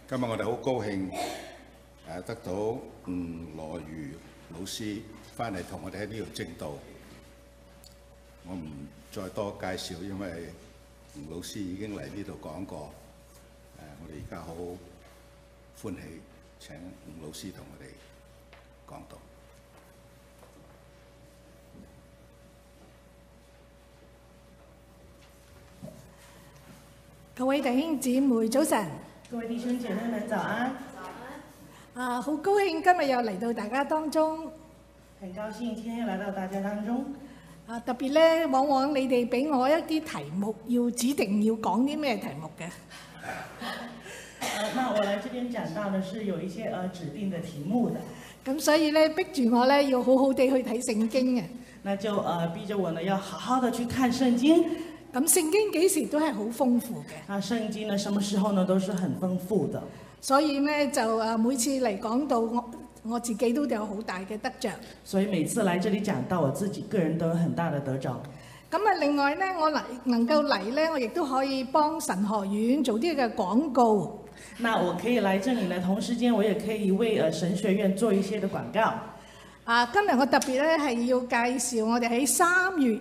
今日我哋好高興得到羅瑜老師翻嚟同我哋喺呢度證道。我唔再多介紹，因為吳老師已經嚟呢度講過。我哋而家好歡喜請吳老師同我哋講道。 各位弟兄姊妹早晨， 各位弟兄姐妹們早安。 好高興今日又嚟到大家當中。 很高興今天又來到大家當中。 特別咧，往往你哋俾我一啲題目，要指定要講啲咩題目嘅。 那我來這邊講到的是有一些指定的題目的。 咁所以咧，逼住我咧要好好地去睇聖經嘅。 那就逼着我呢要好好的去看聖經。 咁聖經幾時都係好豐富嘅。 啊，聖經呢，什麼時候呢都是很豐富的。 所以咧就每次嚟講到我自己都有好大嘅得着。 所以每次來這裡講到我自己個人都有很大的得着。 咁另外咧，我能夠嚟咧，我亦都可以幫神學院做啲嘅廣告。 那我可以來這裡呢，同時間我也可以為神學院做一些的廣告。 今日我特別咧係要介紹我哋喺3月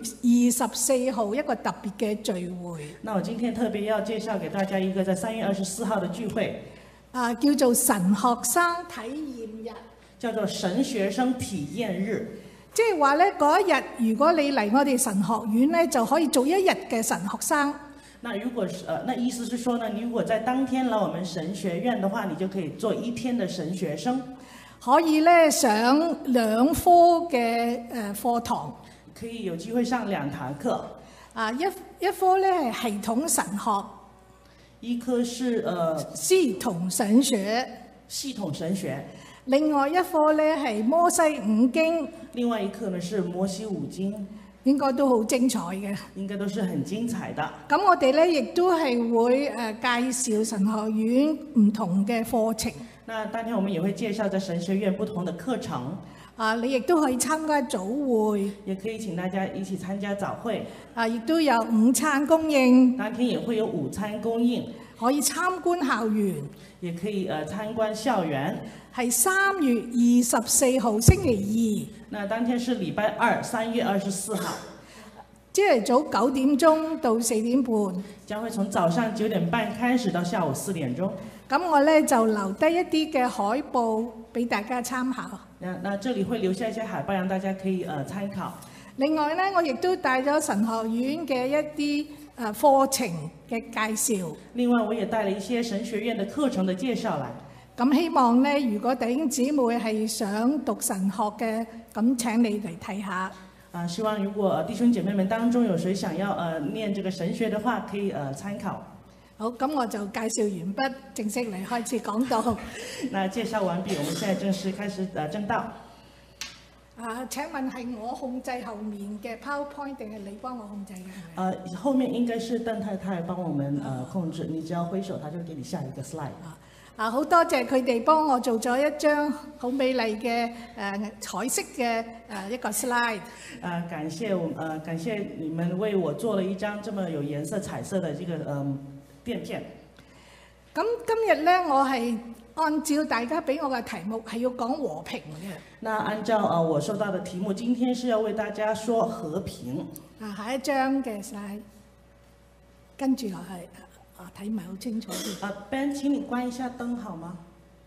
24號一個特別嘅聚會。 那我今天特別要介紹給大家一個在3月24號的聚會。 叫做神學生體驗日。 叫做神學生體驗日。 即係話咧，嗰一日如果你嚟我哋神學院咧，就可以做一日嘅神學生。 那如果那意思是說呢，你如果在當天來我們神學院的話，你就可以做1天的神學生。 可以咧上2科嘅課堂， 可以有機會上2堂課。 一科咧係系統神學， 一科是系統神學， 系統神學。 另外一科咧係摩西5經， 另外一課呢是摩西5經， 應該都好精彩嘅， 應該都是很精彩的。 咁我哋咧亦都係會介紹神學院唔同嘅課程。 那當天我們也會介紹在神學院不同的課程。 你亦都可以參加早會， 也可以請大家一起參加早會。 亦都有午餐供應。 當天也會有午餐供應。 可以參觀校園， 也可以參觀校園。 係3月24號星期2。 那當天是禮拜2，3月24號。 朝頭早9點鐘到4點半。 將會從早上9點半開始到下午4點鐘。 咁我咧就留低一啲嘅海報俾大家參考。 那這裡會留下一些海報，讓大家可以參考。 另外咧，我亦都帶咗神學院嘅一啲課程嘅介紹。 另外，我也帶了一些神學院的課程的介紹來。 咁希望咧，如果弟兄姊妹係想讀神學嘅，咁請你嚟睇下。 希望如果弟兄姐妹們當中有誰想要念這個神學的話，可以參考。 好，咁我就介紹完畢，正式嚟開始講道。 那介紹完畢，我們現在正式開始正道。 請問係我控制後面嘅 PowerPoint 定係你幫我控制嘅？ 後面應該是鄧太太幫我們控制，你只要揮手，他就給你下一個 slide。 好多謝佢哋幫我做咗一張好美麗嘅彩色嘅一個 slide。 感謝你們為我做了一張這麼有顏色彩色的這個墊片。咁今日咧，我係按照大家俾我嘅題目係要講和平嘅。 那按照我收到的題目，今天是要為大家說和平。 下一張嘅 slide，跟住落去。睇唔係好清楚啲。 Ben，請你關一下燈好嗎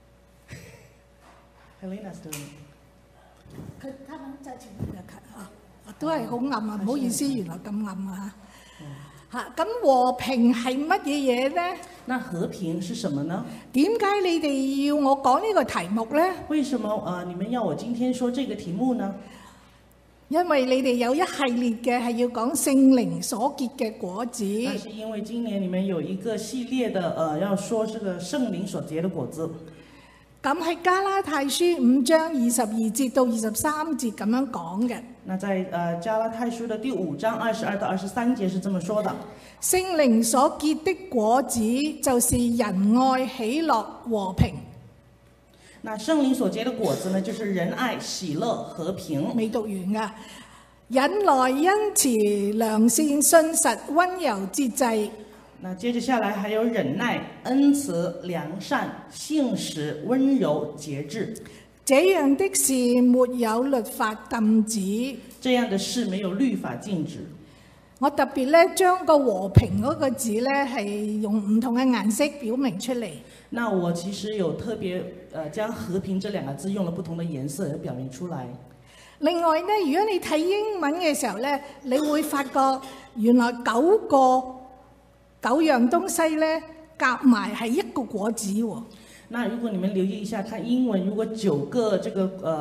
？Helena's doing。 佢在前面都係好暗啊！唔好意思，原來咁暗啊！咁和平係乜嘢嘢咧？ 那和平是什麼呢？ 點解你哋要我講呢個題目咧？ 為什麼你們要我今天說這個題目呢？ 因為你哋有一系列嘅係要講聖靈所結嘅果子。 那是因為今年你們有一個系列的要說這個聖靈所結的果子。 咁喺加拉太書5章22節到23節咁樣講嘅。 那在加拉太書的第5章22到23節是這麼說的。 聖靈所結的果子就是仁愛、喜樂、和平。 那聖靈所結的果子呢，就是仁愛、喜樂、和平。 未讀完噶，忍耐、恩慈、良善、信實、溫柔、節制。 那接着下來還有忍耐、恩慈、良善、信實、溫柔、節制。 這樣的事沒有律法禁止。 這樣的事沒有律法禁止。 我特別咧將個和平嗰個字咧係用唔同嘅顏色表明出嚟。 那我其實有特別將和平這兩個字用了不同的顏色表明出來。 另外咧，如果你睇英文嘅時候咧，你會發覺原來9樣東西咧夾埋係一個果子喎。 那如果你們留意一下看英文，如果9個這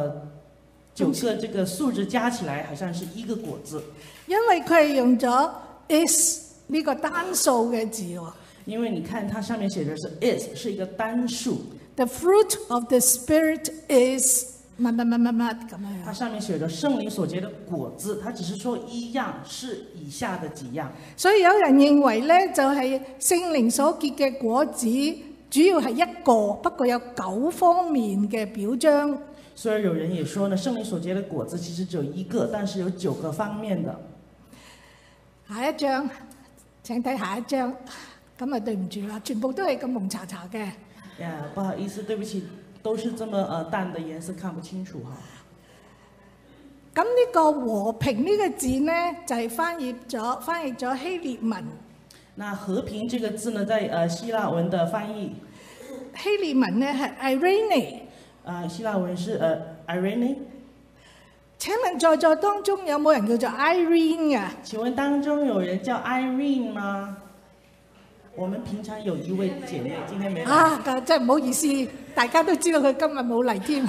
個數字加起來，好像是一個果子。 因為佢係用咗 is 呢個單數嘅字喎。 因為你看它上面寫的是 is， 是一個單數。 The fruit of the spirit is 乜咁樣。 它上面寫着聖靈所結的果子，它只是說一樣，是以下的幾樣。 所以有人認為咧，就係聖靈所結嘅果子，主要係一個，不過有9方面嘅表彰。 所以有人也說呢，聖靈所結的果子其實只有一個，但是有9個方面的。 下一張，請睇下一張。咁啊，對唔住啦，全部都係咁蒙查查嘅。 呀，不好意思，對不起，都是這麼淡的顏色，看不清楚哈。 咁呢個和平呢個字呢，就係翻譯咗希臘文。 那和平這個字呢，在希臘文的翻譯， 希臘文呢係 Irene。 希臘文是Irene。 請問在座當中有冇人叫做 Irene 嘅？ 請問當中有人叫 Irene 嗎？我們平常有一位姐妹，今天沒來。 啊，真係唔好意思，大家都知道佢今日冇嚟添。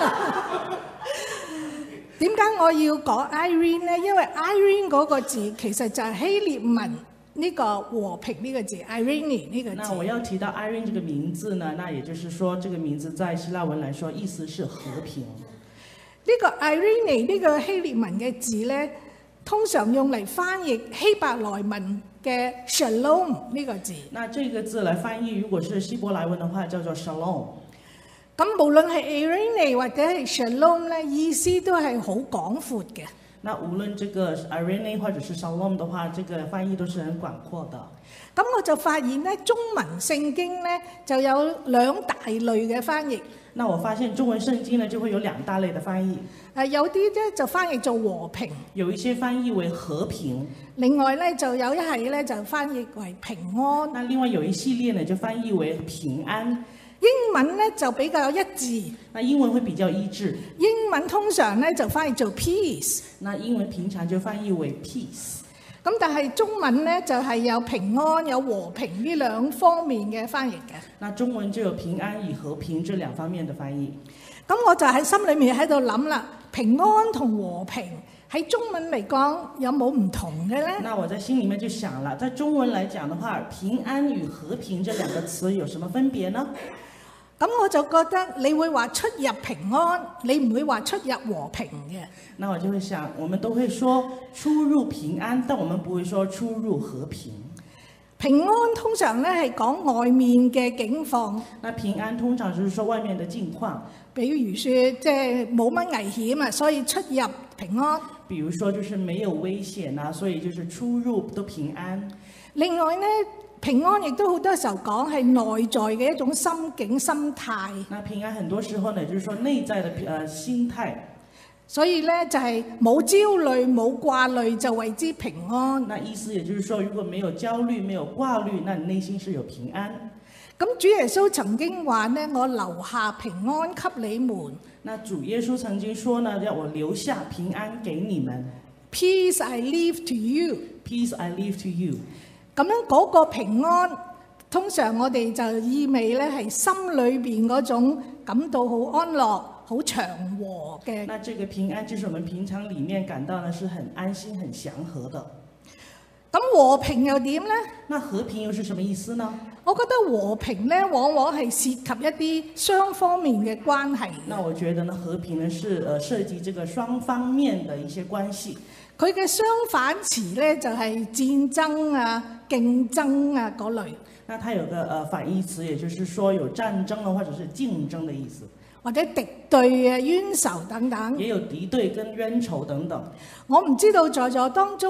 點解我要講 Irene 呢？因為 Irene 嗰個字其實就係希臘文呢個和平呢個字 ，Irene 呢個字。 那我要提到 Irene 這個名字呢，那也就是說，這個名字在希臘文來說，意思是和平。 呢個 Irene 呢個希臘文嘅字呢，通常用嚟翻譯希伯來文嘅 Shalom 呢個字。 那這個字來翻譯，如果是希伯來文的話，叫做 Shalom。 咁無論係 Irene 或者係 Shalom 咧，意思都係好廣闊嘅。 那無論這個 Irene 或者是 Shalom 的話，這個翻譯都是很廣闊的。 咁我就發現咧，中文聖經咧就有2大類嘅翻譯。 那我發現中文聖經呢就會有2大類的翻譯。 有啲咧就翻譯做和平， 有一些翻譯為和平。 另外咧就有一係咧就翻譯為平安。 那另外有一系列呢就翻譯為平安。 英文咧就比較一致。 那英文會比較一致。 英文通常咧就翻譯做 peace。 那英文平常就翻譯為 peace。 咁但係中文咧就係有平安有和平呢2方面嘅翻譯嘅。 那中文就有平安與和平這2方面的翻譯。 咁我就喺心裏面喺度諗啦，平安同和平喺中文嚟講有冇唔同嘅咧？ 那我在心裡面就想了，在中文來講的話，平安與和平這2個詞有什麼分別呢？ 咁我就覺得你會話出入平安，你唔會話出入和平嘅。 那我就會想，我們都會說出入平安，但我們不會說出入和平。 平安通常咧係講外面嘅境況。 那平安通常就是說外面的境況， 比如說即係冇乜危險啊，所以出入平安。 比如說就是沒有危險啊，所以就是出入都平安。 另外咧，平安亦都好多時候講係內在嘅一種心境心態。 那平安很多時候呢，就是說內在的心態。 所以咧就係冇焦慮冇掛慮就為之平安。 那意思也就是說，如果沒有焦慮沒有掛慮，那你內心是有平安。 咁主耶穌曾經話呢，我留下平安給你們。 那主耶穌曾經說呢，要我留下平安給你們。 Peace I leave to you. Peace I leave to you。 咁樣嗰個平安，通常我哋就意味咧係心裏邊嗰種感到好安樂、好祥和嘅。 那這個平安就是我們平常裡面感到呢是很安心、很祥和的。 咁和平又點呢？ 那和平又是什麼意思呢？ 我覺得和平呢，往往係涉及一啲雙方面嘅關係。 那我覺得呢，和平呢是涉及這個雙方面的一些關係。 佢嘅相反詞呢，就係戰爭啊、競爭啊嗰類。 那它有個反義詞，也就是說有戰爭或者是競爭的意思， 或者敵對啊、冤仇等等。 也有敵對跟冤仇等等。 我唔知道在座當中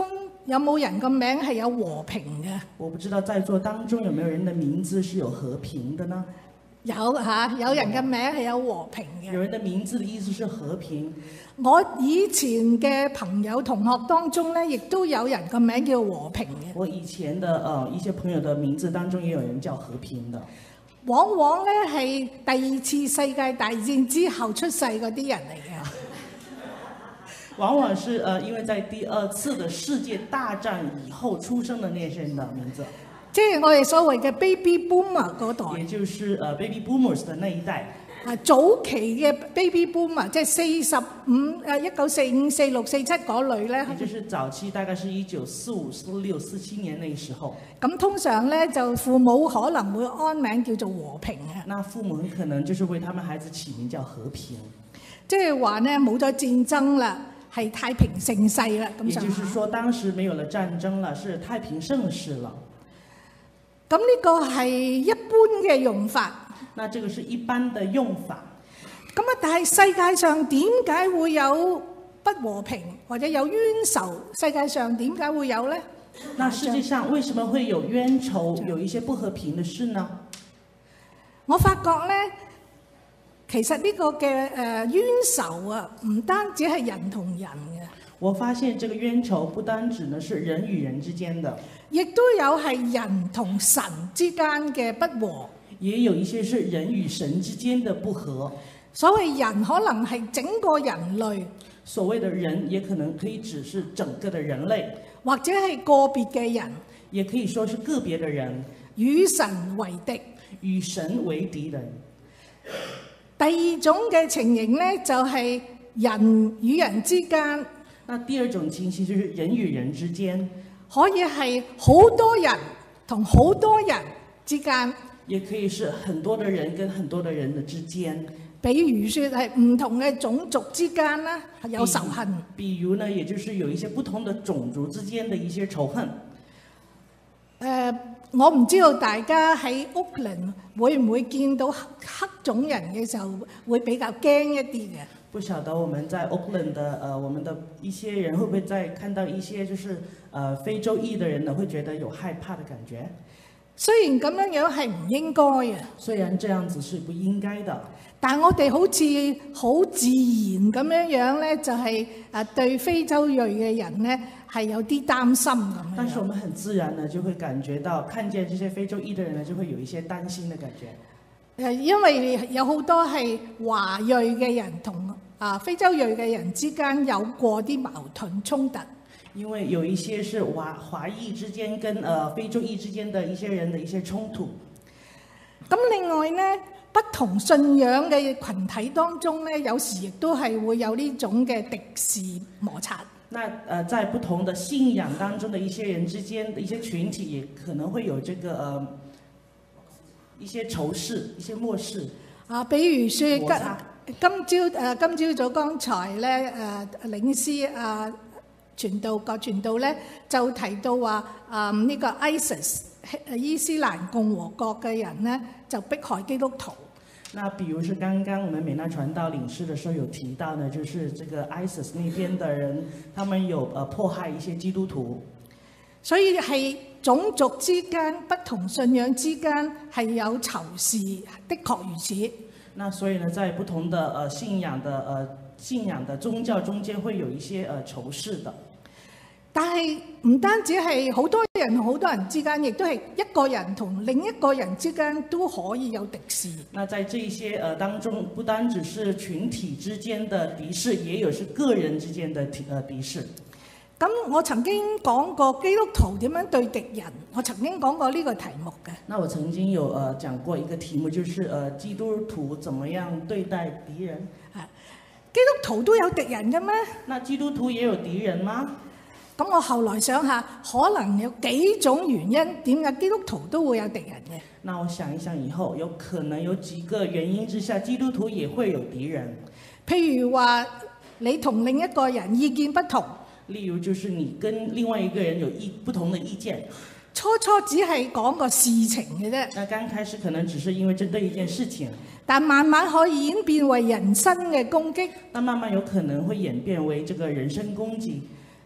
有冇人個名係有和平嘅？ 我不知道在座當中有沒有人的名字是有和平的呢？ 有嚇，有人嘅名係有和平嘅。 有人的名字的意思是和平。 我以前嘅朋友同學當中咧，亦都有人個名叫和平嘅。 我以前的一些朋友的名字當中也有人叫和平的。 往往咧係第二次世界大戰之後出世嗰啲人嚟嘅。 往往是因為在第二次的世界大戰以後出生的那些人的名字。 即係我哋所謂嘅 baby boomer 嗰代。 也就是baby boomers 的那一代。 早期嘅 baby boomer 即係1945、46、47嗰類咧。 也就是早期大概是1945、46、47年那個時候。 咁通常咧就父母可能會安名叫做和平嘅。 那父母很可能就是為他們孩子起名叫和平。 即係話咧冇咗戰爭啦，係太平盛世啦。咁也就是說當時沒有了戰爭了，是太平盛世了。 咁呢個係一般嘅用法。 那這個是一般的用法。 咁啊，但係世界上點解會有不和平或者有冤仇？世界上點解會有呢？ 那世界上為什麼會有冤仇，有一些不和平的事呢？ 我發覺呢，其實呢個嘅冤仇啊，唔單止係人同人嘅。 我發現這個冤仇不單止呢是人與人之間的， 亦都有係人同神之間嘅不和。 也有一些是人與神之間的不和。 所謂人可能係整個人類， 所謂的人也可能可以指是整個的人類， 或者係個別嘅人， 也可以說是個別的人與神為敵， 與神為敵人。 第二種嘅情形呢，就係人與人之間。 那第二種情形就是人與人之間， 可以係好多人同好多人之間。 也可以是很多的人跟很多的人的之間， 比如說係唔同嘅種族之間啦，有仇恨。 比如呢，也就是有一些不同的種族之間的一些仇恨。 我唔知道大家喺屋崙會唔會見到黑種人嘅時候會比較驚一啲嘅。 不曉得我們在 Auckland 的我們的一些人會不會在看到一些就是非洲裔的人呢，會覺得有害怕的感覺？ 雖然咁樣樣係唔應該嘅， 雖然這樣子是不應該的， 但我哋好似好自然咁樣樣咧，就係對非洲裔嘅人咧係有啲擔心咁樣。 但是我們很自然呢，就會感覺到看見這些非洲裔的人呢，就會有一些擔心的感覺。 因為有好多係華裔嘅人同非洲裔嘅人之間有過啲矛盾衝突。 因為有一些是華裔之間跟非洲裔之間的一些人的一些衝突。 咁另外呢，不同信仰嘅群體當中呢，有時亦都係會有呢種嘅敵視摩擦。 那在不同的信仰當中的一些人之間的一些群體，也可能會有這個一些仇視、一些漠視。 比如說今朝早剛才咧領師郭傳道咧就提到話呢個 ISIS 伊斯蘭共和國嘅人咧就迫害基督徒。 那比如是剛剛我們美娜傳道領事的時候有提到呢，就是這個 ISIS 那邊的人，他們有迫害一些基督徒。所以係種族之間、不同信仰之間係有仇視，的確如此。 那所以呢，在不同的信仰的宗教中間會有一些仇視的。 但係唔單止係好多人同好多人之間，亦都係一個人同另一個人之間都可以有敵視。 那在這些當中，不單只是群體之間的敵視，也有是個人之間的敵視。 咁我曾經講過基督徒點樣對敵人，我曾經講過呢個題目嘅。 那我曾經有講過一個題目，就是基督徒怎麼樣對待敵人？ 基督徒都有敵人嘅咩？ 那基督徒也有敵人嗎？ 咁我後來想下，可能有幾種原因，點解基督徒都會有敵人嘅？ 那我想一想以後，有可能有幾個原因之下，基督徒也會有敵人。 譬如話，你同另一個人意見不同。 例如，就是你跟另外一個人有不同的意見。 初只係講個事情嘅啫。 那剛開始可能只是因為針對一件事情， 但慢慢可以演變為人身嘅攻擊。 但慢慢有可能會演變為這個人身攻擊。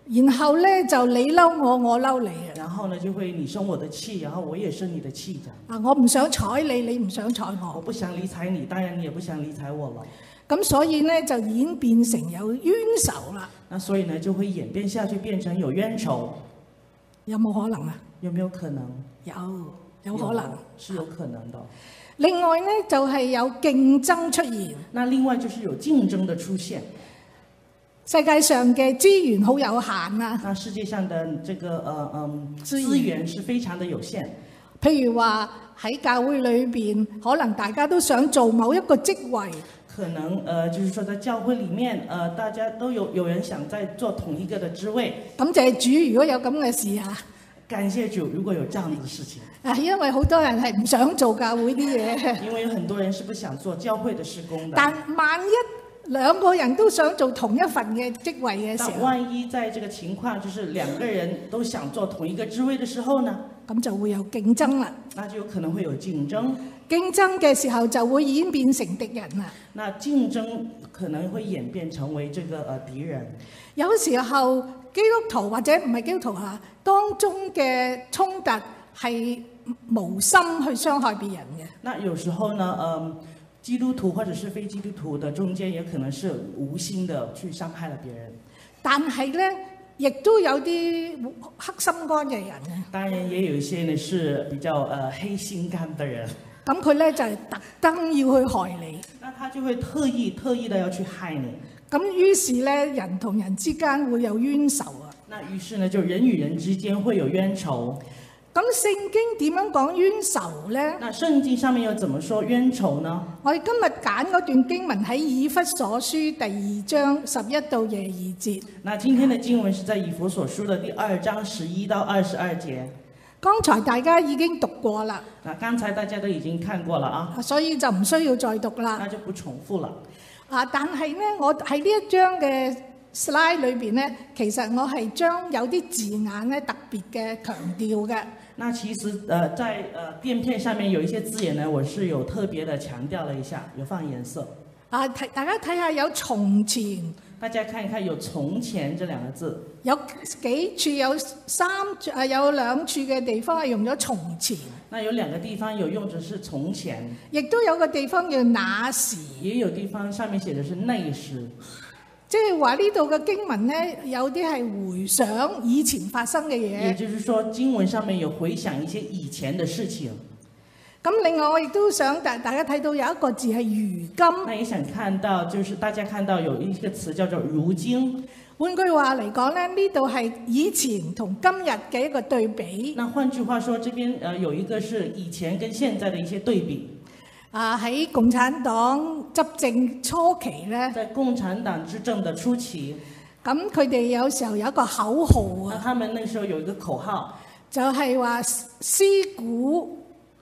然後咧就你嬲我，我嬲你啊！ 然後呢就會你生我的氣，然後我也生你的氣這樣。 我唔想睬你，你唔想睬我。 我不想理睬你，當然你也不想理睬我了。 咁所以咧就演變成有冤仇啦。 那所以呢就會演變下去，變成有冤仇。 有冇可能啊？ 有沒有可能？ 有可能， 是有可能的。 另外咧就係有競爭出現。 那另外就是有競爭的出現。 世界上嘅資源好有限啊。 那世界上的這個資源是非常的有限。 譬如話喺教會裏邊，可能大家都想做某一個職位。 可能就是說在教會裡面，大家都有人想在做同一個的職位。 感謝主，如果有咁嘅事啊！ 感謝主，如果有這樣子的事情。 因為好多人係唔想做教會啲嘢。 因為有很多人是不想做教會的事工的。 但萬一兩個人都想做同一份嘅職位嘅時候， 但萬一在這個情況，就是兩個人都想做同一個職位的時候呢？ 咁就會有競爭啦。 那就有可能會有競爭。 競爭嘅時候就會演變成敵人啦。 那競爭可能會演變成為這個敵人。有時候基督徒或者唔係基督徒嚇，當中嘅衝突係無心去傷害別人嘅。 那有時候呢，基督徒或者是非基督徒的中間，也可能是無心的去傷害了別人。 但係呢，亦都有啲黑心肝嘅人嘅。 當然，也有一些呢是比較黑心肝的人。 咁佢咧就係特登要去害你。 那他就會特意的要去害你。 咁於是咧，人同人之間會有冤仇啊。 那於是呢，就人與人之間會有冤仇。 咁聖經點樣講冤仇呢？ 那聖經上面又怎麼說冤仇呢？ 我哋今日揀嗰段經文喺以弗所書第2章11到22節。 那今天的經文是在以弗所書的第2章11到22節。 剛才大家已經讀過啦。 那剛才大家都已經看過了啊， 所以就唔需要再讀啦。 那就不重複了。 但係呢，我喺呢一章嘅 slide 裏邊呢，其實我係將有啲字眼咧特別嘅強調嘅。 那其實在墊片上面有一些字眼呢，我是有特別的強調了一下，有放顏色。 大家睇下有從前， 大家看一看有從前這兩個字， 有幾處有兩處嘅地方係用咗從前。 那有兩個地方有用的是從前， 亦都有個地方叫那時， 也有地方上面寫的是那時。 即係話呢度嘅經文呢，有啲係回想以前發生嘅嘢。 也就是說，經文上面有回想一些以前的事情。 咁另外我亦都想大家睇到有一個字係如今。 那也想看到，就是大家看到有一個詞叫做如今。 換句話嚟講咧，呢度係以前同今日嘅一個對比。 那換句話說，這邊有一個是以前跟現在的一些對比。 喺共產黨執政初期咧， 在共產黨執政的初期， 咁佢哋有時候有一個口號啊。 那他們那時候有一個口號， 就係話思古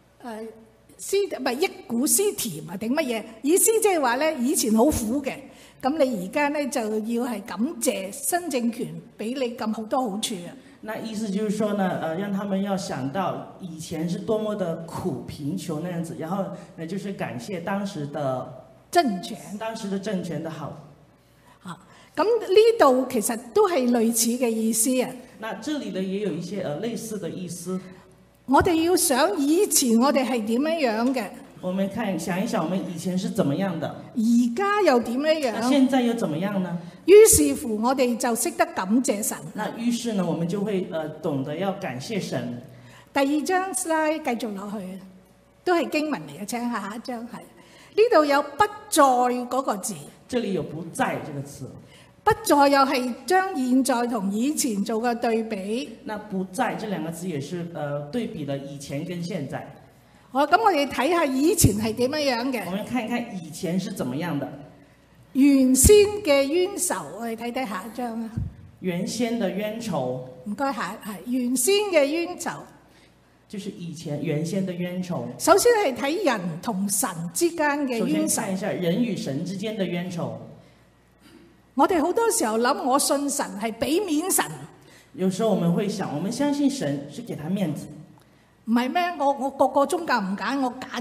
憶古思甜啊定乜嘢？意思即係話咧，以前好苦嘅，咁你而家咧就要係感謝新政權俾你咁好多好處啊。 那意思就是說呢，讓他們要想到以前是多麼的苦貧窮那樣子，然後呢就是感謝當時的政權的好。 咁呢度其實都係類似嘅意思啊。 那這裡呢也有一些類似的意思。 我哋要想以前我哋係點樣嘅。 我們想一想，我們以前是怎麼樣的？ 而家又點樣？ 那現在又怎麼樣呢？ 於是乎，我哋就識得感謝神。 那於是呢，我們就會懂得要感謝神。 第2章 slide 繼續落去，都係經文嚟嘅，請下一章係呢度有不在嗰個字。 這裡有不在這個詞。 不在又係將現在同以前做個對比。 那不在這兩個字也是對比了以前跟現在。 好，咁我哋睇下以前係點樣嘅。 我們看一看以前是怎麼樣的。 原先嘅冤仇，我哋睇下一章啊。 原先的冤仇。 唔該，係原先嘅冤仇。 就是以前原先的冤仇。 首先係睇人同神之間嘅冤仇。 首先看一下人與神之間的冤仇。 我哋好多時候諗，我信神係俾面神。 有時候我們會想，我們相信神是給他面子。 唔係咩？我個個宗教唔揀，我揀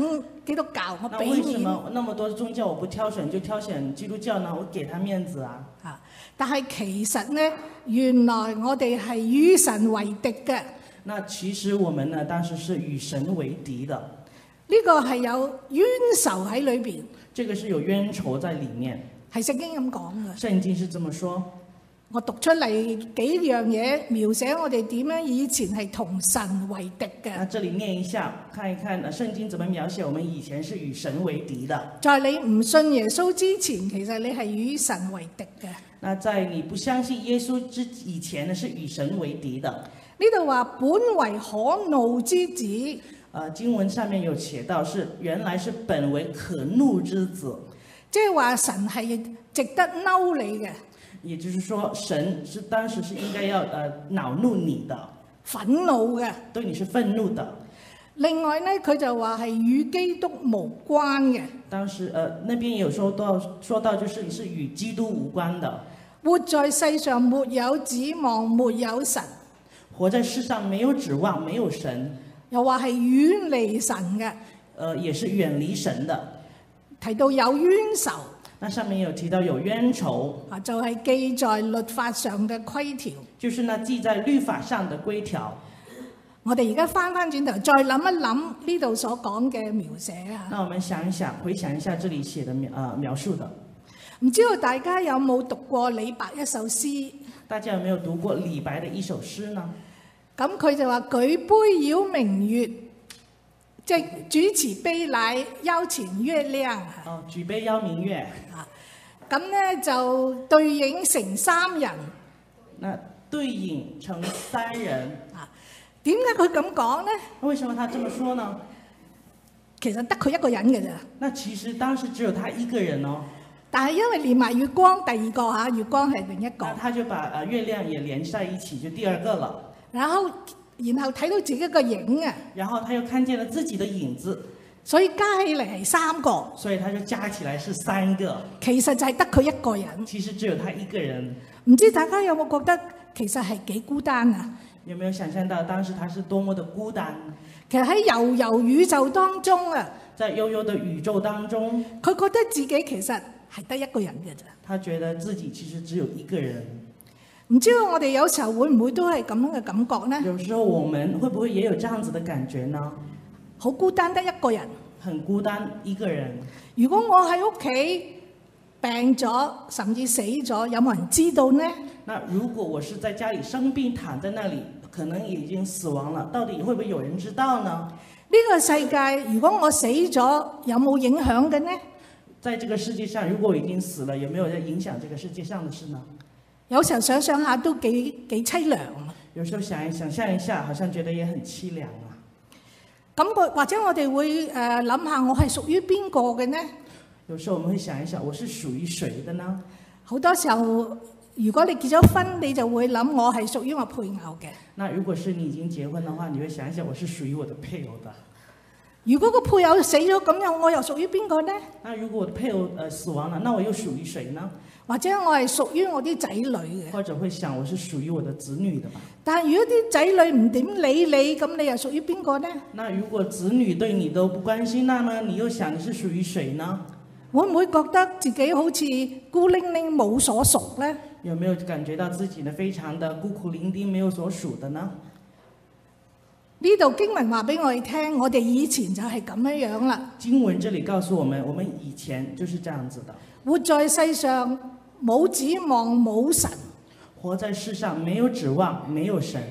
基督教，我那俾面。 為什麼那麼多宗教我不挑選就挑選基督教呢？我給他面子啊！ 但係其實呢，原來我哋係與神為敵嘅。 那其實我們呢，當時是與神為敵的。 呢個係有冤仇喺裏邊。 這個是有冤仇在裡面。 係聖經咁講嘅。 聖經是這麼說。 我讀出嚟幾樣嘢，描寫我哋點樣以前係同神為敵嘅。 那這裡念一下，看一看聖經怎麼描寫我們以前是與神為敵的。 在你唔信耶穌之前，其實你係與神為敵嘅。 那在你不相信耶穌之以前呢，是與神為敵的。 呢度話本為可怒之子。 經文上面有寫到原來是本為可怒之子。 即係話神係值得嬲你嘅。 也就是說，神是當時是應該要惱怒你的， 憤怒嘅， 對你是憤怒的。 另外呢，佢就話係與基督無關嘅。 當時那邊也有說到就是是與基督無關的。 活在世上沒有指望，沒有神。 活在世上沒有指望，沒有神。 又話係遠離神嘅。 也是遠離神的。 提到有冤仇。 那上面有提到有冤仇， 就係記在律法上嘅規條， 就是那記在律法上的規條。 我哋而家翻轉頭，再諗一諗呢度所講嘅描寫啊。 那我們想一想，回想一下這裡寫的描述的。 唔知道大家有冇讀過李白一首詩？ 大家有沒有讀過李白的一首詩呢？ 咁佢就話舉杯邀明月。即係主持杯禮邀前月亮。 舉杯邀明月。 咁咧就對影成三人。 那對影成三人。 點解佢咁講咧？ 為什麼他這麼說呢？ 其實得佢一個人嘅咋。 那其實當時只有他一個人哦。 但係因為連埋月光，第二個月光係另一個。 那他就把月亮也連在一起，就第二個了。 然後睇到自己個影啊， 然後他又看見了自己的影子， 所以加起嚟係三個， 所以他就加起來是三個。 其實就係得佢一個人， 其實只有他一個人。 唔知大家有冇覺得其實係幾孤單啊？ 有沒有想象到當時他是多麼的孤單？ 其實喺悠悠宇宙當中啊， 在悠悠的宇宙當中， 佢覺得自己其實係得一個人嘅咋。 他覺得自己其實只有一個人。 唔知道我哋有時候會唔會都係咁樣嘅感覺呢？ 有時候我們會不會也有這樣子的感覺呢？ 好孤單得一個人， 很孤單一個人。 如果我喺屋企病咗，甚至死咗，有冇人知道呢？ 那如果我是在家裡生病躺在那裡，可能已經死亡了，到底會不會有人知道呢？ 呢個世界如果我死咗，有冇影響嘅呢？ 在這個世界上，如果我已經死了，有沒有影響這個世界上的事呢？ 有時候想想下都幾淒涼啊！ 有時候想象一下，好像覺得也很淒涼啊。 咁或者我哋會諗下，我係屬於邊個嘅呢？ 有時候我們會想一想，我是屬於誰的呢？ 好多時候，如果你結咗婚，你就會諗我係屬於我配偶嘅。 那如果是你已經結婚的話，你會想一想，我是屬於我的配偶的。 如果個配偶死咗，咁樣我又屬於邊個呢？ 那如果我的配偶死亡了，那我又屬於誰呢？ 或者我係屬於我啲仔女嘅， 或者會想我是屬於我的子女的吧。 但係如果啲仔女唔點理你，咁你又屬於邊個呢？ 那如果子女對你都不關心，那麼你又想你是屬於誰呢？ 會唔會覺得自己好似孤零零冇所屬呢？ 有沒有感覺到自己呢非常的孤苦伶仃，沒有所屬的呢？ 呢度經文話俾我哋聽，我哋以前就係咁樣樣啦。 經文這裡告訴我們，我們以前就是這樣子的。 活在世上冇指望冇神， 活在世上沒有指望沒有神。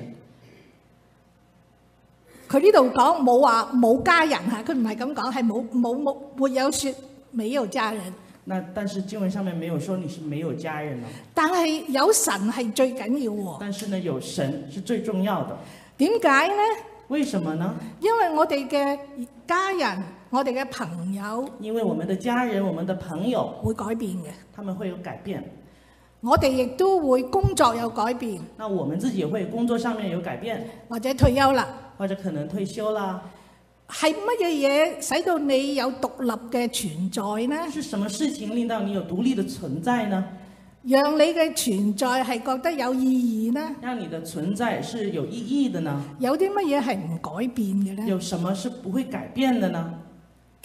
佢呢度講冇話冇家人嚇，佢唔係咁講，係沒有說沒有家人。 但是經文上面沒有說你是沒有家人咯。 但係有神係最緊要喎。 但是呢，有神是最重要的。 點解呢？ 為什麼呢？ 因為我哋嘅家人，我哋嘅朋友， 因為我們的家人，我們的朋友會改變嘅， 他們會有改變。 我哋亦都會工作有改變。 那我們自己也會工作上面有改變， 或者退休啦， 或者可能退休啦。 係乜嘢嘢使到你有獨立嘅存在呢？ 是什麼事情令到你有獨立的存在呢？ 讓你嘅存在係覺得有意義呢？ 讓你的存在是有意義的呢？ 有啲乜嘢係唔改變嘅呢？ 有什麼是不會改變的呢？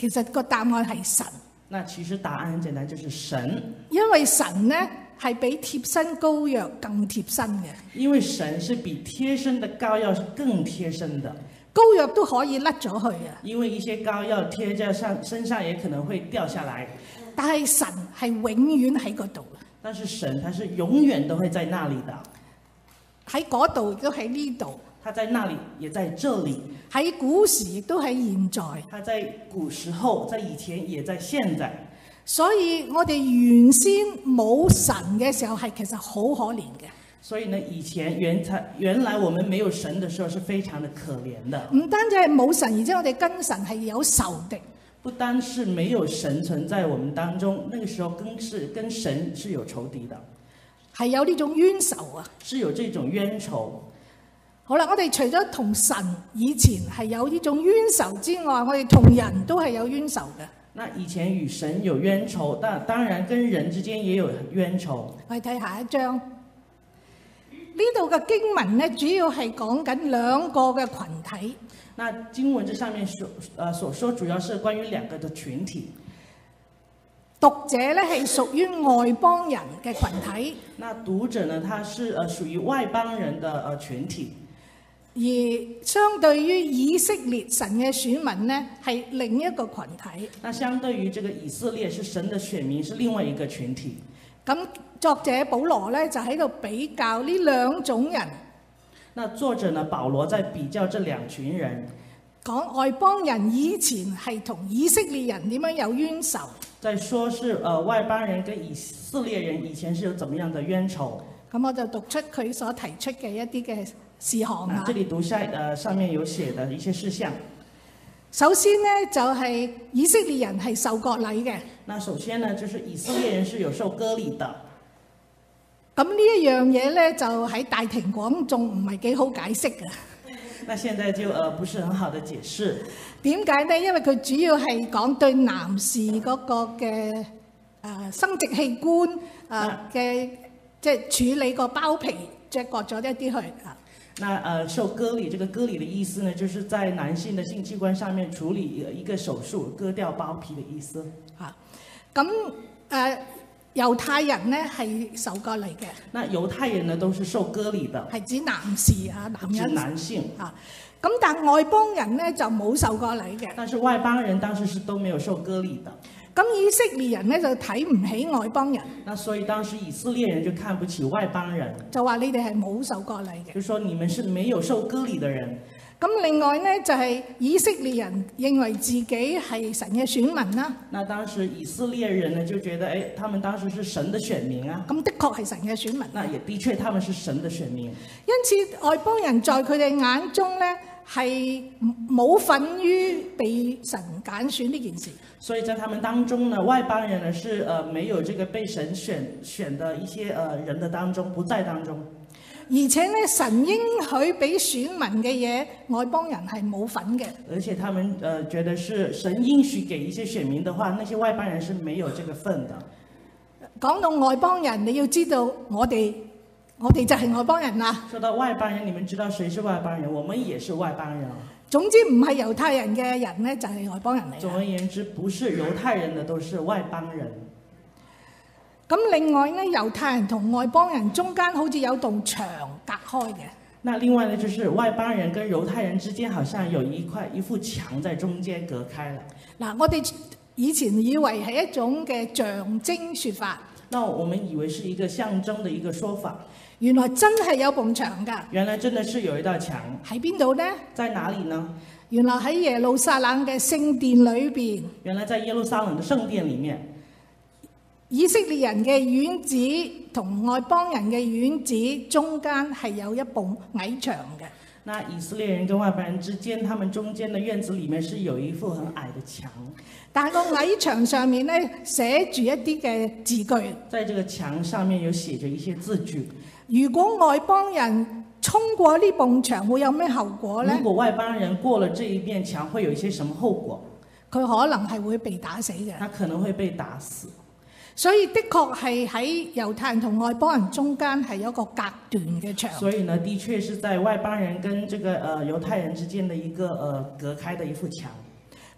其實個答案係神。 那其實答案很簡單，就是神。 因為神呢係比貼身膏藥更貼身嘅。 因為神是比貼身的膏藥是更貼身的。 膏藥都可以甩咗去啊。 因為一些膏藥貼在身上也可能會掉下來。 但係神係永遠喺嗰度。 但是神他是永遠都會在那裡的。 喺嗰度亦都喺呢度。 他在那裡，也在這裡。 喺古時亦都喺現在。 他在古時候，在以前，也在現在。 所以我哋原先冇神嘅時候，係其實好可憐嘅。 所以呢，以前原來我們沒有神的時候，是非常的可憐的。 唔單止係冇神，而且我哋跟神係有仇敵。 不單是沒有神存在我們當中，那個時候跟神是有仇敵的。 係有呢種冤仇啊！ 是有這種冤仇。 好啦，我哋除咗同神以前係有呢種冤仇之外，我哋同人都係有冤仇嘅。 那以前與神有冤仇，但當然跟人之間也有冤仇。 我哋睇下一章，呢度嘅經文呢，主要係講緊兩個嘅群體。 那經文這上面所說，主要是關於兩個的群體。 讀者呢係屬於外邦人嘅群體。 那讀者呢，他是屬於外邦人的群體。 而相對於以色列神嘅選民呢，係另一個群體。 那相對於這個以色列是神的選民，是另外一個群體。 咁作者保羅呢，就喺度比較呢兩種人。 那作者呢，保羅在比較這兩群人， 講外邦人以前係同以色列人點樣有冤仇。 在說是外邦人跟以色列人以前是有怎麼樣的冤仇。 咁我就讀出佢所提出嘅一啲嘅事項啊。 這裡讀下上面有寫的一些事項。 首先呢，就係以色列人係受割禮嘅。 那首先呢，就是以色列人是有受割禮的。 咁呢一樣嘢呢，就喺大庭廣眾唔係幾好解釋嘅。 那現在就不是很好的解釋。 點解呢？因為佢主要係講對男士嗰個嘅生殖器官嘅即係處理個包皮，即係割咗一啲去啊。 那受割禮，這個割禮的意思呢，就是在男性的性器官上面處理一個手術，割掉包皮的意思。 啊，咁猶太人呢係受割禮嘅。 那猶太人呢都是受割禮的， 係指男士啊，男人。 指男性啊，咁但外邦人呢就冇受割禮嘅。 但是外邦人當時是都沒有受割禮的。 咁以色列人呢就睇唔起外邦人。 那所以當時以色列人就看不起外邦人， 就話你哋係冇受割禮嘅。 就說你們是沒有受割禮的人。 咁另外呢，就係以色列人認為自己係神嘅選民啦。 那當時以色列人呢就覺得，他們當時是神的選民啊。 咁的確係神嘅選民。 那也的確他們是神的選民。 因此外邦人在佢哋眼中呢，係冇份於被神揀選呢件事。 所以在他們當中呢，外邦人呢是沒有這個被神選的一些人的當中，不在當中。 而且呢，神應許俾選民嘅嘢，外邦人係冇份嘅。 而且他們覺得是神應許給一些選民的話，那些外邦人是沒有這個份的。 講到外邦人，你要知道我哋就係外邦人啦。 說到外邦人，你們知道誰是外邦人？我們也是外邦人。 總之唔係猶太人嘅人呢，就係外邦人嚟。 總而言之，不是猶太人的都是外邦人。 咁另外呢，猶太人同外邦人中間好似有棟牆隔開嘅。 那另外呢，就是外邦人跟猶太人之間好像有一副牆在中間隔開了。 嗱，我哋以前以為係一種嘅象徵説法。 那我們以為是一個象徵的一個說法。 原來真係有埲牆㗎。 原來真的是有一道牆。 喺邊度呢？ 在哪裡呢？ 原來喺耶路撒冷嘅聖殿裏邊。 原來在耶路撒冷的聖殿裡面。 以色列人嘅院子同外邦人嘅院子中間係有一埲矮牆嘅。 那以色列人跟外邦人之間，他們中間的院子裡面是有一副很矮的牆。 但係個矮牆上面呢，寫住一啲嘅字句。 在這個牆上面有寫着一些字句。 如果外邦人衝過呢埲牆，會有咩後果呢？ 如果外邦人過了這一面牆，會有一些什麼後果？ 佢可能係會被打死嘅。 他可能會被打死。 所以的確係喺猶太人同外邦人中間係有一個隔斷嘅牆。 所以呢，的確是在外邦人跟這個猶太人之間的一個隔開的一幅牆。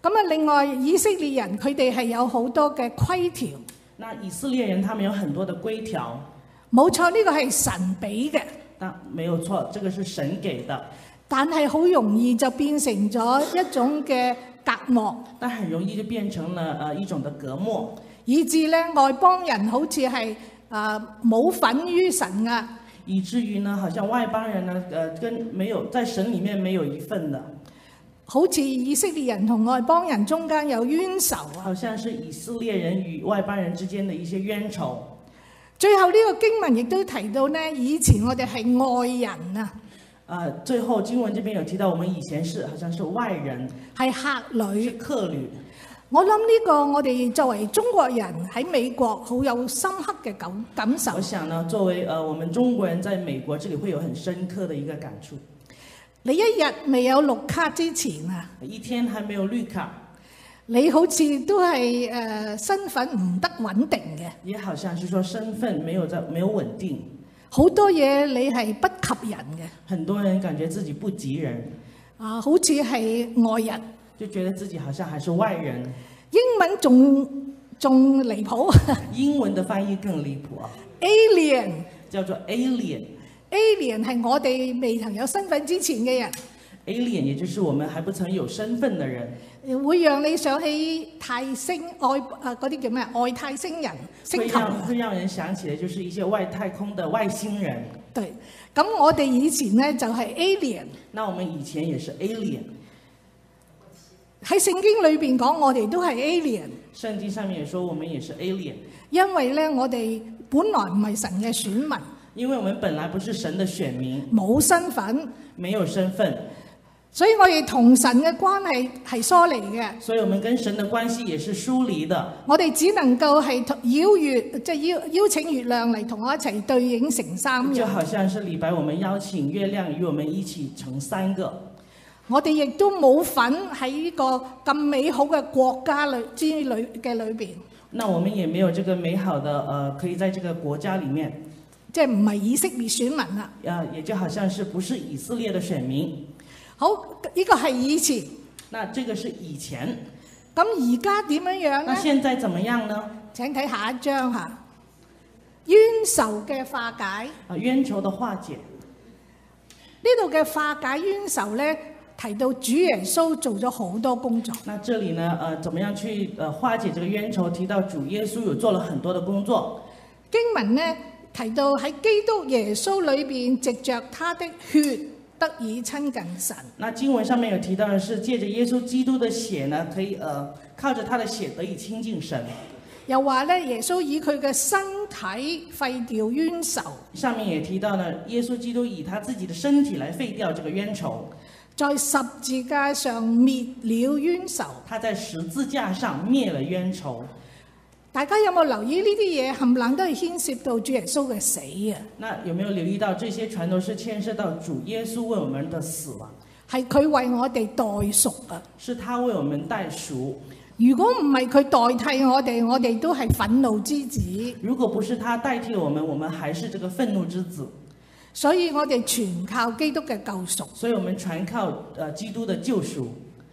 咁啊，另外以色列人佢哋係有好多嘅規條。 那以色列人他們有很多的規條。 冇錯，呢個係神俾嘅。 但沒有錯，這個是神給的。 但係好容易就變成咗一種嘅隔膜。 但很容易就變成了一種的隔膜， 以致咧外邦人好似係冇份於神啊。 以至於呢，好像外邦人呢，跟沒有在神裡面沒有一份的， 好似以色列人同外邦人中間有冤仇啊。 好像是以色列人與外邦人之間的一些冤仇。 最後呢個經文亦都提到呢，以前我哋係外人啊。 最後經文這邊有提到，我們以前是好像是外人， 係客旅。 客旅。 我諗呢個我哋作為中國人喺美國好有深刻嘅感受。 我想呢，作為我們中國人在美國這裡會有很深刻的一個感觸。 你一日未有綠卡之前啊， 一天還沒有綠卡， 你好似都係身份唔得穩定嘅。 也好像是說身份沒有穩定。 好多嘢你係不及人嘅。 很多人感覺自己不及人。 好似係外人。 就覺得自己好像還是外人。 英文仲離譜。 英文的翻譯更離譜啊。 Alien 叫做 alien。 Alien 係我哋未曾有身份之前嘅人。 Alien 也就是我們還不曾有身份的人。 會讓你想起泰星嗰啲叫咩？外太星人星球。 會讓人想起來就是一些外太空的外星人。 對，咁我哋以前呢就係 Alien。 那我們以前也是 alien。 喺聖經裏邊講，我哋都係 alien。 聖經上面也說，我們也是 alien。 因為咧，我哋本來唔係神嘅選民。 因為我們本來不是神的選民， 冇身份， 沒有身份， 所以我哋同神嘅關係係疏離嘅。 所以我們跟神的關係也是疏離的。 我哋只能夠係邀請月亮嚟同我一齊對影成三樣。 就好像是禮拜我們邀請月亮與我們一起成三個。 我哋亦都冇份喺呢個咁美好嘅國家裏邊。 那我們也沒有這個美好的可以在這個國家裡面， 即係唔係以色列選民啦。 也就好像是不是以色列的選民。 好，呢個係以前。 那這個是以前。 咁而家點樣樣呢？ 那現在怎麼樣呢？ 請睇下一章嚇。冤仇嘅化解。 冤仇的化解。 呢度嘅化解冤仇呢，提到主耶穌做咗好多工作。 那這裡呢，怎麼樣去化解這個冤仇？提到主耶穌有做了很多的工作。 經文呢提到喺基督耶穌裏邊，藉着他的血得以親近神。 那經文上面有提到的是，借着耶穌基督的血呢，可以靠着他的血得以親近神。 又話咧，耶穌以佢嘅身體廢掉冤仇。 上面也提到呢，耶穌基督以他自己的身體來廢掉這個冤仇。 在十字架上滅了冤仇。 他在十字架上滅了冤仇。 大家有冇留意呢啲嘢冚唪唥都係牽涉到主耶穌嘅死啊？ 那有沒有留意到這些全都是牽涉到主耶穌為我們的死啊？ 係佢為我哋代贖啊！ 是他為我們代贖。 如果唔係佢代替我哋都係憤怒之子。 如果不是他代替我們還是這個憤怒之子。 所以我哋全靠基督嘅救贖。 所以我們全靠基督的救贖。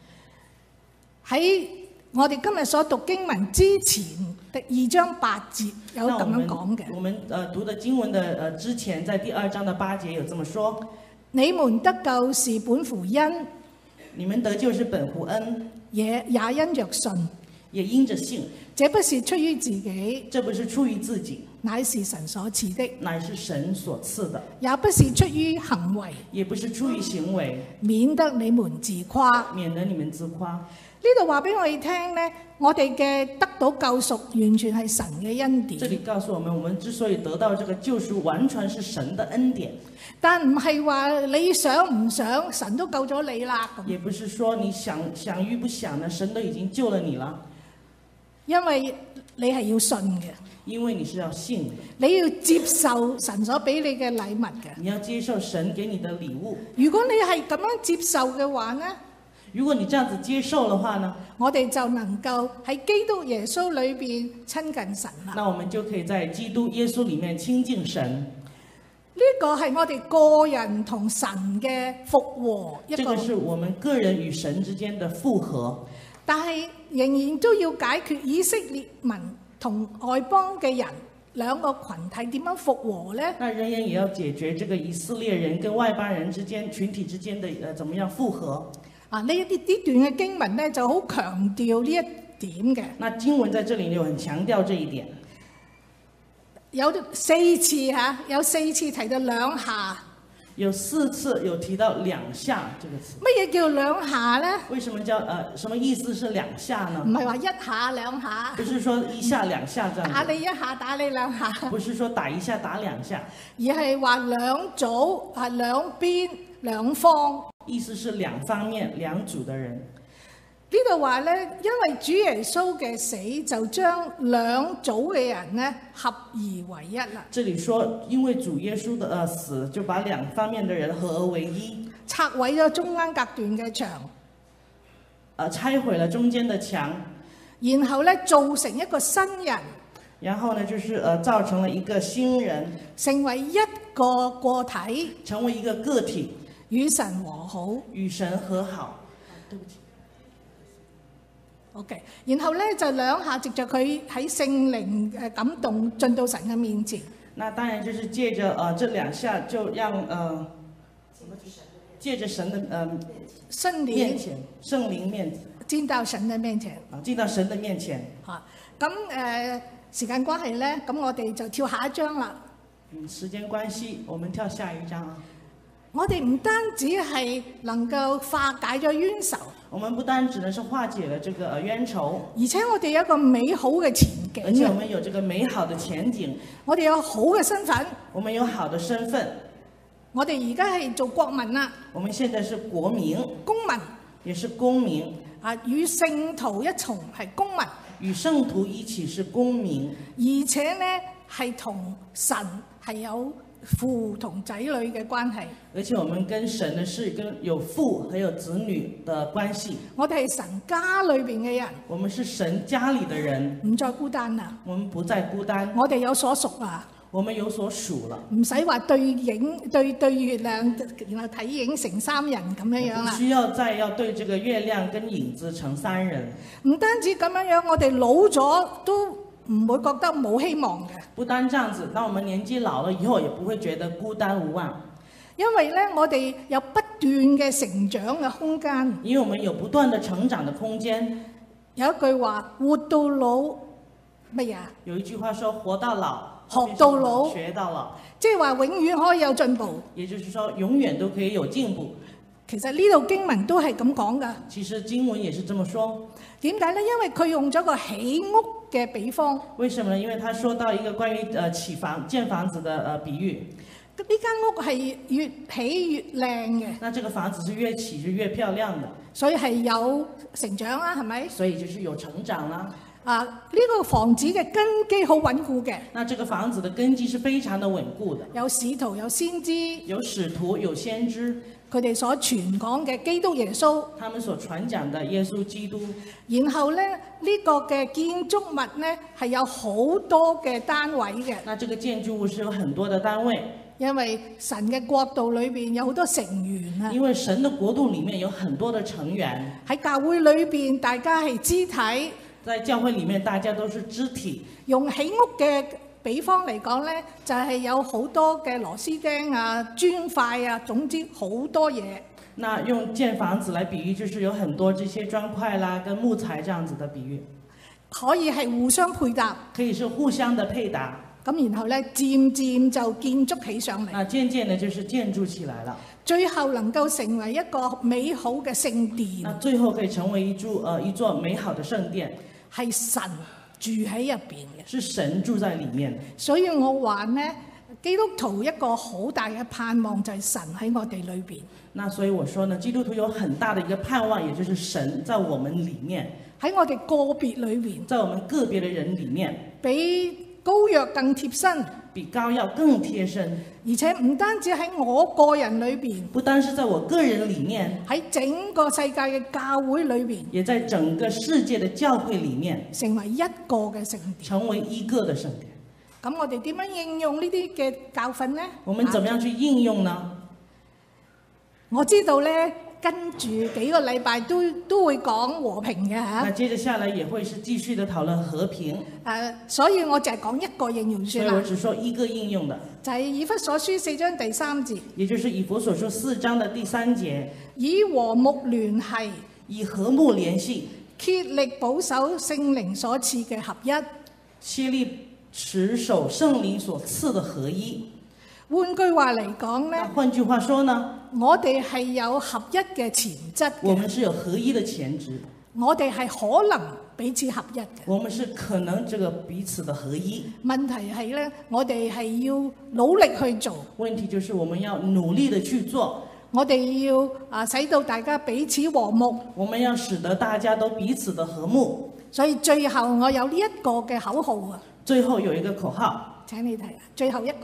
喺我哋今日所讀經文之前的2章8節有咁樣講嘅。 我們讀的經文的之前，在第2章的8節有這麼說： 你們得救是本乎恩， 你們得救是本乎恩， 也因着信， 也因着信。 這不是出於自己， 這不是出於自己， 乃是神所賜的， 乃是神所賜的， 也不是出於行為， 也不是出於行為， 免得你們自誇， 免得你們自誇。 呢度話俾我哋聽呢，我哋嘅得到救贖完全係神嘅恩典。 這裡告訴我們之所以得到這個救贖，完全是神的恩典。 但唔係話你想唔想，神都救咗你啦。 也不是說你想與不想呢，神都已經救了你了。 因為你係要信嘅， 因為你是要信的， 你要接受神所俾你嘅禮物嘅。 你要接受神給你的禮物。 如果你係咁樣接受嘅話呢？ 如果你這樣子接受的話呢？ 我哋就能夠喺基督耶穌裏邊親近神啦。 那我們就可以在基督耶穌裡面親近神。 呢個係我哋個人同神嘅復和一個。 這個是我們個人與神之間的復和。 但係仍然都要解決以色列民同外邦嘅人兩個群體點樣復和呢？ 那仍然也要解決這個以色列人跟外邦人之間群體之間的怎麼樣復和？ 呢段嘅經文呢就好強調呢一點嘅。 那經文在這裡就很強調這一點。 有4次嚇，有4次提到兩下。 有4次有提到兩下這個詞。 乜嘢叫兩下呢？ 為什麼叫什麼意思是兩下呢？ 唔係話一下兩下。 不是說一下兩下這樣子。 打你一下，打你兩下。 不是說打一下打兩下， 而係話兩組係兩邊兩方。 意思是兩方面兩組的人。 呢度話咧，因為主耶穌嘅死就將兩組嘅人咧合而為一啦。 這裡說，因為主耶穌的死，就把兩方面的人合而為一， 拆毀咗中間隔斷嘅牆， 拆毀了中間的牆， 然後咧造成一個新人， 然後呢就是造成了一個新人， 成為一個個體， 成為一個個體， 與神和好， 與神和好。對不起。 OK， 然後咧就兩下藉着佢喺聖靈感動進到神嘅面前。 那當然就是借着這兩下就讓借着神的面前，聖靈面前， 進到神嘅面前。 進到神的面前。 嚇，咁時間關係咧，咁我哋就跳下一章啦。 時間關係，我們跳下一章啊。 我哋唔單止係能夠化解咗冤仇， 我們不單只能是化解了這個冤仇， 而且我哋有一個美好嘅前景。 而且我們有這個美好的前景。 我哋有好嘅身份。 我們有好的身份。 我哋而家係做國民啦。 我們現在是國民。 公民。 也是公民。 與聖徒一同係公民。 與聖徒一起是公民。 而且呢係同神係有父同仔女嘅關係， 而且我們跟神呢是跟有父還有子女的關係。 我哋係神家裏邊嘅人， 我們是神家裏的人， 唔再孤單啦。 我們不再孤單， 我哋有所屬啊。 我們有所屬了， 唔使話對月亮，然後睇影成三人咁樣樣啦。 不需要再要對這個月亮跟影子成三人。 唔單止咁樣樣，我哋老咗都唔會覺得冇希望嘅。 不單這樣子，當我們年紀老了以後，也不會覺得孤單無望。 因為呢，我哋有不斷嘅成長嘅空間。 因為我們有不斷的成長的空間。 有一句話，活到老乜嘢？ 有一句話說，活到老， 學到老， 學到老， 即係話永遠可以有進步。 也就是說，永遠都可以有進步。 其實呢度經文都係咁講㗎。 其實經文也是這麼說。 點解呢？因為佢用咗個起屋嘅比方。 為什麼呢？因為他說到一個關於建房子的比喻。 呢間屋係越起越靚嘅。 那這個房子是越起就越漂亮的。 所以係有成長啦，係咪？ 所以就是有成長啦。 呢個房子嘅根基好穩固嘅。 那這個房子的根基是非常的穩固的。 有使徒，有先知。 有使徒，有先知。 佢哋所傳講嘅基督耶穌。 他們所傳講的耶穌基督。 然後咧，呢個嘅建築物呢係有好多嘅單位嘅。 那這個建築物是有很多的單位。 因為神嘅國度裏邊有好多成員啊。 因為神的國度裡面有很多的成員。 喺教會裏邊，大家係肢體。 在教會裡面，大家都是肢體。 用起屋嘅比方嚟講呢，就係有好多嘅螺絲釘啊、磚塊啊，總之好多嘢。 那用建房子來比喻，就是有很多這些磚塊啦，跟木材這樣子的比喻。 可以係互相配搭。 可以是互相的配搭。 咁然後呢，漸漸就建築起上嚟。 那漸漸呢，就是建築起來了。 最後能夠成為一個美好嘅聖殿。 那最後可以成為一座美好的聖殿。 係神住喺入邊嘅， 是神住在裡面。 所以我話呢，基督徒一個好大嘅盼望就係神喺我哋裏邊。 那所以我說呢，基督徒有很大的一個盼望，也就是神在我們裡面， 喺我哋個別裏邊， 在我們個別的人裡面， 比膏藥更貼身， 比膏藥更貼身。 而且唔單止喺我個人裏邊， 不單是在我個人裡面， 喺整個世界嘅教會裏邊， 也在整個世界的教會裡面， 成為一個嘅聖殿， 成為一個的聖殿。 咁我哋點樣應用呢啲嘅教訓呢？ 我們怎麼樣去應用呢？ 我知道呢， 跟住幾個禮拜都會講和平嘅嚇。 那接着下來也會是繼續的討論和平。 所以我就係講一個應用算啦。 所以我只說一個應用的， 就係以弗所書4章第3節。 也就是以弗所書4章的第3節。 以和睦聯繫， 以和睦聯繫， 竭力保守聖靈所賜嘅合一， 竭力持守聖靈所賜的合一。 換句話嚟講呢， 換句話說呢， 我哋係有合一嘅潛質嘅。 我們是有合一的潛質。 我哋係可能彼此合一嘅。 我們是可能這個彼此的合一。 問題係呢，我哋係要努力去做。 問題就是我們要努力的去做。 我哋要使到大家彼此和睦。 我們要使得大家都彼此的和睦。 所以最後我有呢一個嘅口號啊。 最後有一個口號，請你睇啊。 最後一個。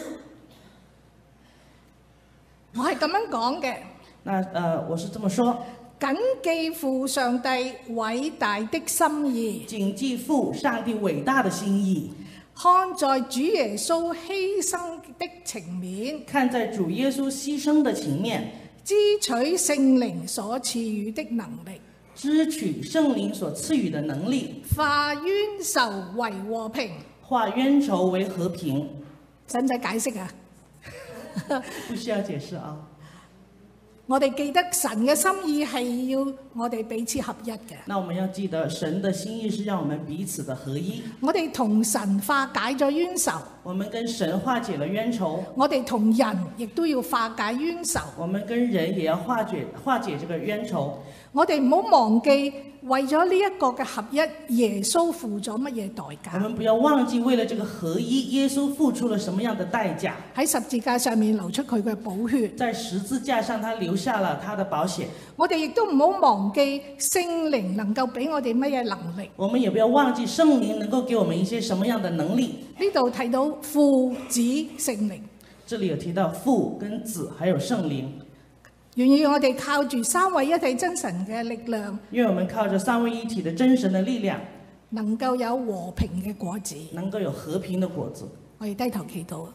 我係咁樣講嘅。 我是這麼說。 謹記父上帝偉大的心意。 謹記父上帝偉大的心意。 看在主耶穌犧牲的情面。 看在主耶穌犧牲的情面。 支取聖靈所賜予的能力。 支取聖靈所賜予的能力。 化冤仇為和平。 化冤仇為和平。 使唔使解釋啊？ 不需要解釋啊。 我哋記得神嘅心意係要我哋彼此合一嘅。 那我們要記得神的心意是讓我們彼此的合一。我哋同神化解咗冤仇。 我們跟神化解了冤仇。 我哋同人亦都要化解冤仇。 我們跟人也要化解這個冤仇。 我哋唔好忘記為咗呢一個嘅合一，耶穌付咗乜嘢代價？ 我們不要忘記為了這個合一，耶穌付出了什麼樣的代價？ 喺十字架上面流出佢嘅寶血。 在十字架上，他留下了他的寶血。 我哋亦都唔好忘記聖靈能夠俾我哋乜嘢能力？ 我們也不要忘記聖靈能夠給我們一些什麼樣的能力？ 呢度提到父子聖靈。 這裡有提到父跟子，還有聖靈。 願意我哋靠住三位一體真神嘅力量， 願我們靠着三位一體的真神的力量， 能夠有和平嘅果子， 能夠有和平的果子。 我哋低頭祈禱。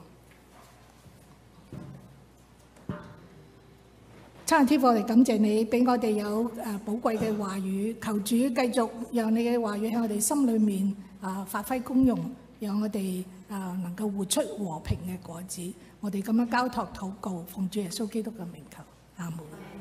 親愛天父，我哋感謝你俾我哋有寶貴嘅話語，求主繼續讓你嘅話語喺我哋心裏面發揮功用，讓我哋能夠活出和平嘅果子。我哋咁樣交託禱告，奉主耶穌基督嘅名求。阿門。